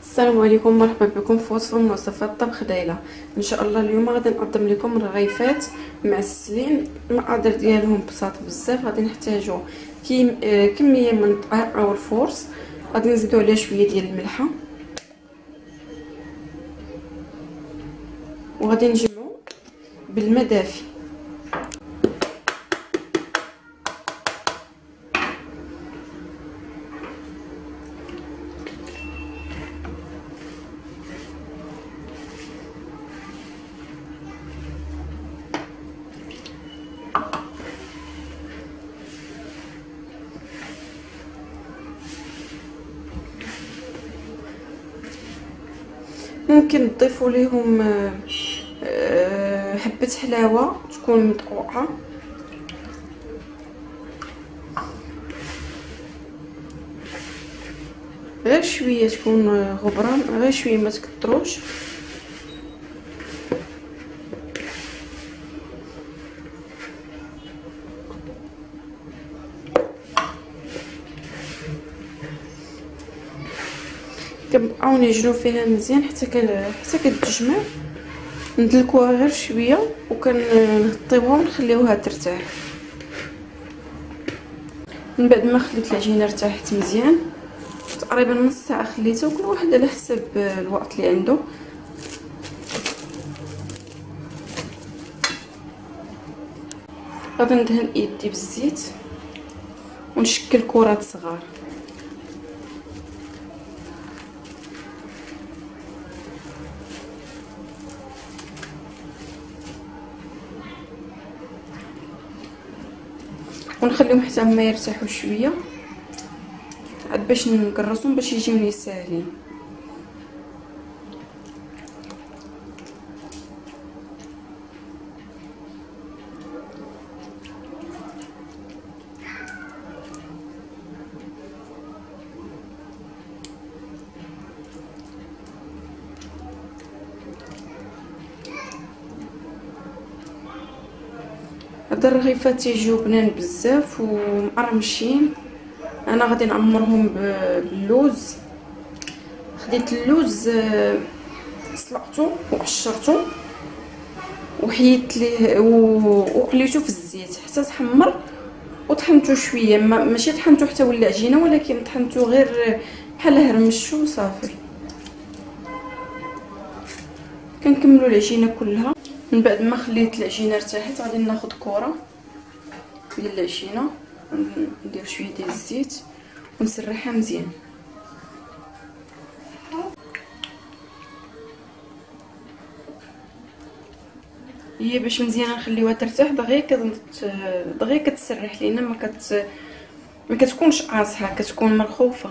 السلام عليكم، مرحبا بكم في وصفه من وصفات طبخ ليلى. ان شاء الله اليوم غادي نقدم لكم رغيفات معسلين. المقادير ديالهم بساط بزاف. غادي نحتاجو كميه من الدقيق او الفورس، غادي نزيدو عليها شويه ديال الملحه، وغادي نجمعو بالماء دافي. ممكن تضيفوا ليهم حبه حلاوه تكون مدقوقه، غير شويه تكون غبره، غير شويه ما تكتروش. كنبقاو نعجنو فيها مزيان حتى كتجمع. ندلكوها غير شويه وكنغطيوها ونخليوها ترتاح. من بعد ما خليت العجينه ارتاحت مزيان، تقريبا نص ساعه خليتها، وكل واحد على حسب الوقت اللي عنده. غادي ندهن يدي بالزيت ونشكل كرات صغار. ونخليهم حتى هما يرتاحوا شويه عاد باش نقرصهم باش يجيوني ساهلين. هاد الرغيفات تيجيو بنان بزاف ومقرمشين. انا غادي نعمرهم باللوز. خديت اللوز سلقته وقشرته وحيدت ليه وقليته في الزيت حتى تحمر، وطحنته شويه، ماشي طحنته حتى ولا عجينه، ولكن طحنته غير بحال هرمشو وصافي. كنكملوا العجينه كلها. من بعد ما خليت العجينه ارتاحت غادي ناخذ كره ديال العجينه، ندير شويه ديال الزيت ونسرحها مزيان. هي باش مزيان نخليوها ترتاح دغيا كتسرح، لان ما كتكونش قاصحه، كتكون مرخوفه.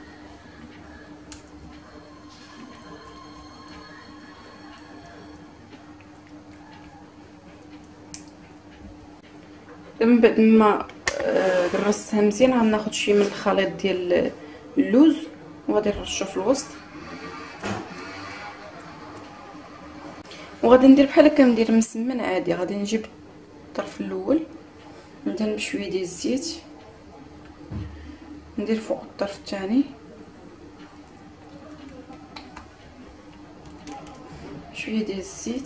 من بعد ما قرصتها مزيان غناخذ شويه من الخليط ديال اللوز وغادي نرشو في الوسط، وغادي ندير بحال هكا، ندير مسمن عادي. غادي نجيب الطرف الاول ندهن بشويه ديال الزيت، ندير فوق الطرف الثاني شويه ديال الزيت،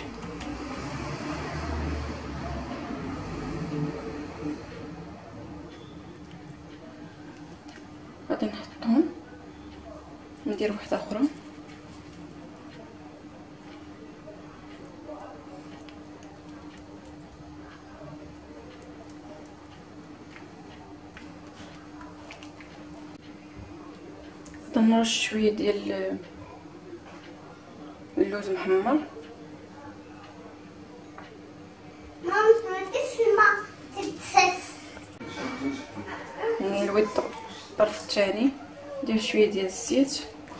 غادي نحطهم، ندير واحده اخرى، غادي نرش شويه ديال اللوز محمر. نلوي الطرف الثاني، ندير شويه ديال الزيت،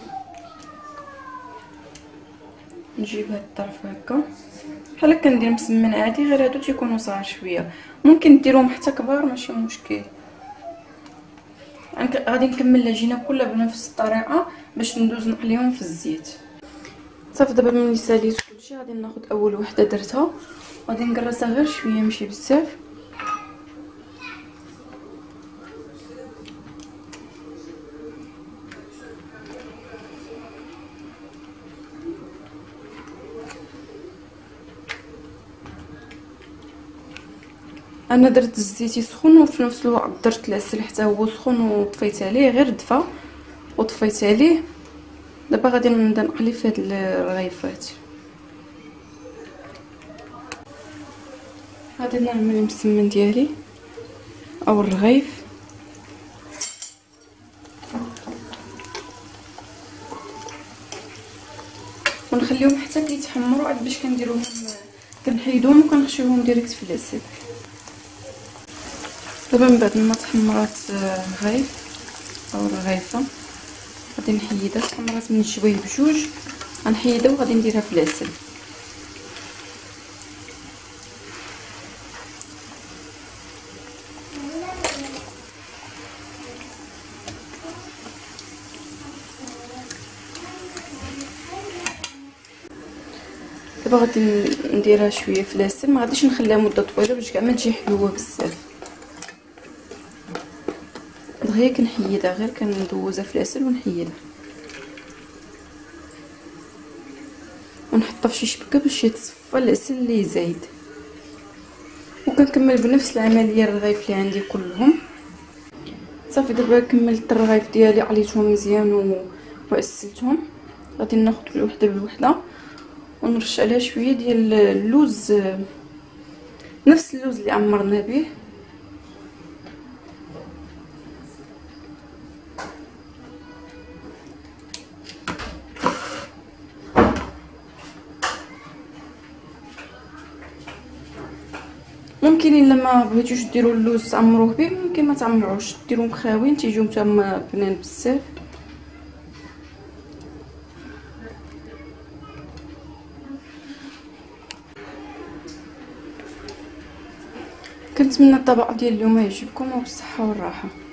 نجيب هاد الطرف هكا بحال هكا، ندير مسمن عادي، غير هادو تيكونوا صغار شويه، ممكن ديروهم حتى كبار ماشي مشكل. غادي نكمل العجينه كلها بنفس الطريقه باش ندوز نقليهم في الزيت. صافي دابا ملي ساليت كلشي غادي ناخذ اول وحده درتها، غادي نقرصها غير شويه ماشي بزاف، انا درت الزيت يسخن وفي نفس الوقت درت العسل حتى هو سخن وطفيت عليه غير دفا وطفيت عليه. دابا غادي نبدا نقلي في هاد الرغيفات. غادي نعمل المسمن ديالي او الرغيف ونخليهم حتى كيتحمروا عاد باش كنديروهم كنحيدوهم وكنخشيوهم ديريكت في العسل. دابا من بعد ما تحمرات الرغيف او الرغيفه غادي نحيدها. تحمرات من شويه بجوج غنحيدها وغادي نديرها في العسل. دابا غادي نديرها شويه في العسل، ما غاديش نخليها مده طويله باش كاع ما تجي حلوه بزاف. دغيا كنحيدها، غير كندوزها في العسل ونحيدها ونحطها في شي شبكه باش يتصفى العسل اللي زايد. وكنكمل بنفس العمليه الرغيف اللي عندي كلهم. صافي دابا كملت الرغيف ديالي، عليتهم مزيان وعسلتهم. غادي ناخذ وحده بوحده ونرش عليها شويه ديال اللوز، نفس اللوز اللي عمرنا به. ممكن الا ما بغيتوش ديروا اللوز تعمروه به، ممكن ما تعمروش ديروهم خاويين تيجيو تما بنان بزاف. كنتمنى الطبق ديال اليوم يعجبكم وبالصحه والراحه.